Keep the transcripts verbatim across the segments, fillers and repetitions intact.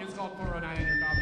It's called four oh nine in your coffee.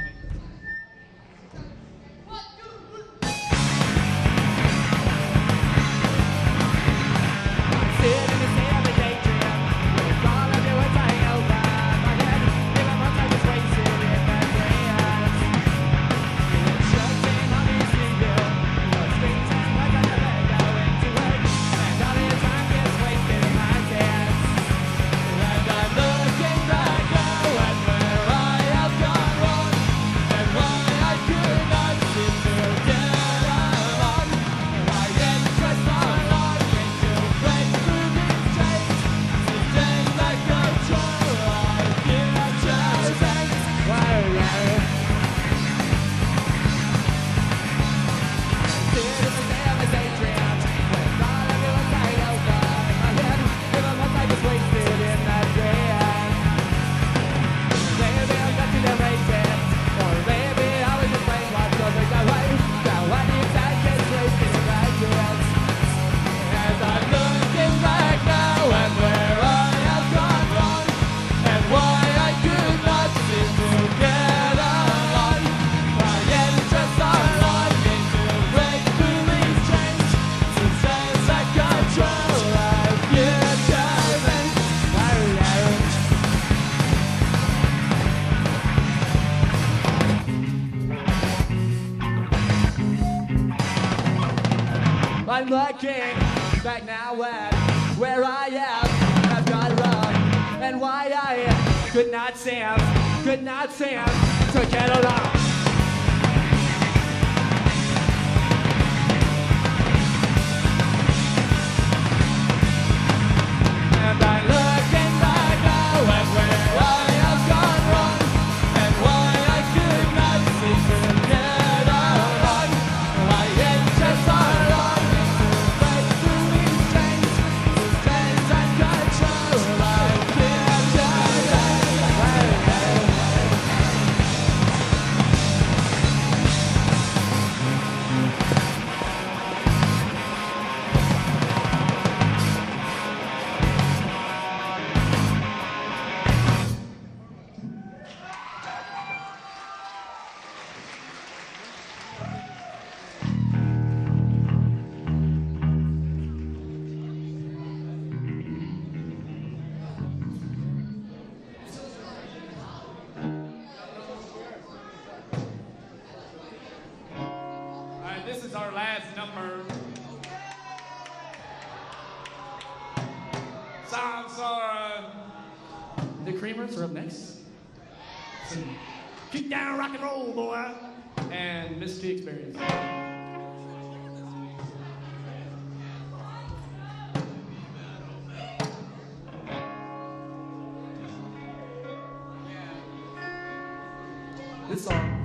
I'm looking back now at where I am. I've got love and why I could not seem, could not seem to get along. And I'm looking back now at where I have gone wrong and why I could not seem to get along. My interests are lost. This is our last number. Samsara. The Creamers are up next. So, kick down rock and roll, boy. And Misty Experience. This song